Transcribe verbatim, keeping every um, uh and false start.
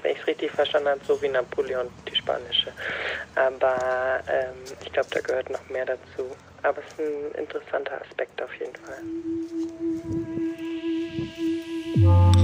wenn ich es richtig verstanden habe, so wie Napoleon, die spanische. Aber ähm, ich glaube, da gehört noch mehr dazu. Aber es ist ein interessanter Aspekt auf jeden Fall.